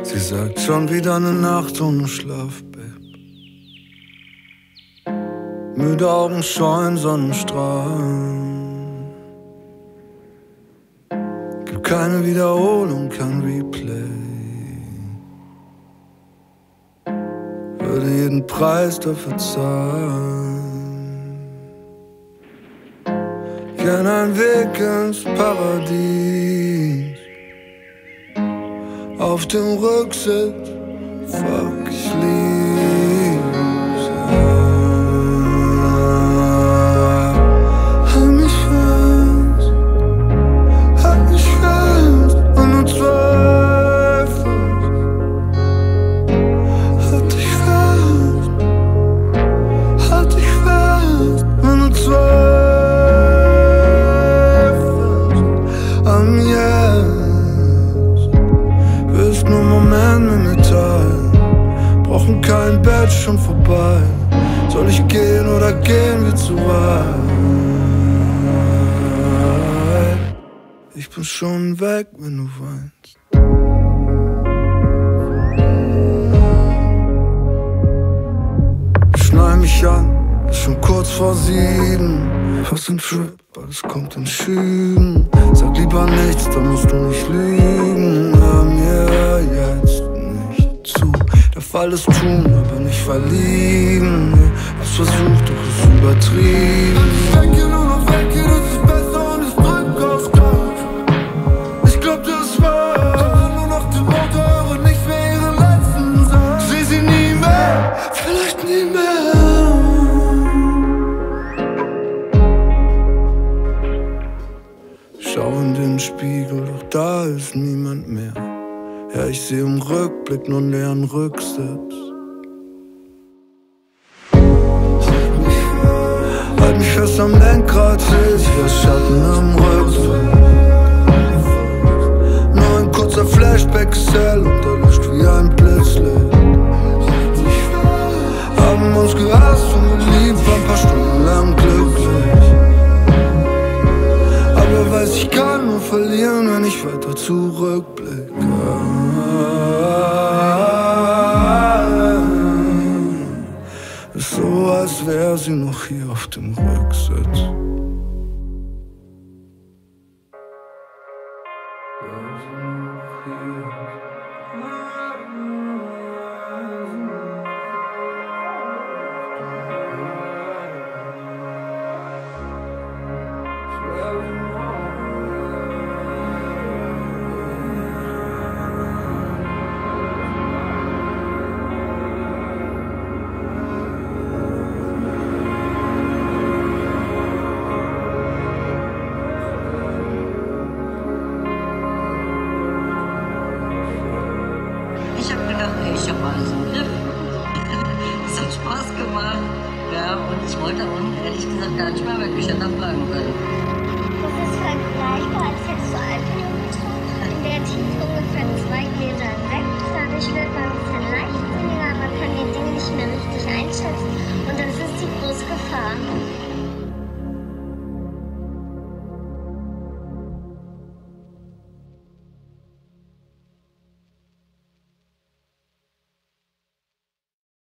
Sie sagt schon wieder eine Nacht ohne Schlaf, Babe. Müde Augen scheuen Sonnenstrahlen. Gibt keine Wiederholung, kein Replay. Würde jeden Preis dafür zahlen. Gern ein Weg ins Paradies. Auf dem Rücksitz, fuck, ich lieb's. Halt mich fest, wenn du zweifelst. Halt dich fest, wenn du zweifelst an mir. Willst nur einen Moment mit mir teilen. Brauchen kein Bett, schon vorbei. Soll ich gehen oder gehen wir zu weit? Ich bin schon weg, wenn du weinst. Schnall mich an, ist schon kurz vor 7. Fast ein Trip, alles kommt in Schüben. Sag lieber nichts, dann musst du nicht lügen. Hör mir jetzt nicht zu. Der Fall ist tun, aber nicht verlieben. Hab's versucht, doch ist übertrieben. Wenn ich weggehe, nur noch weggehe, das ist besser und ich drück aufs Gas. Ich glaub, das war nur noch die Worte, höre nicht mehr ihren letzten Satz. Seh sie nie mehr, vielleicht nie mehr. Schau in den Spiegel, doch da ist niemand mehr. Ja, ich seh im Rückblick nur einen leeren Rücksitz. Halt mich fest am Lenkrad, seh ich das Schatten am Rückweg. Nur ein kurzer Flashback ist hell und erlischt wie ein Blitzlicht. Haben uns gehasst und geliebt, war ein paar Stunden lang glücklich. Aber weiß, ich kann nur verlieren, wenn ich weiter zurückblicke. Ist so, als wäre sie noch hier auf dem Rücksitz. Ich hab gedacht, ey, ich hab alles im Griff. Es hat Spaß gemacht. Ja, und ich wollte auch ehrlich gesagt gar nicht mehr wirklich hinterfragen können. Das ist vergleichbar, als hättest du Alkohol getrunken in der Tiefe ungefähr 2 Meter weg.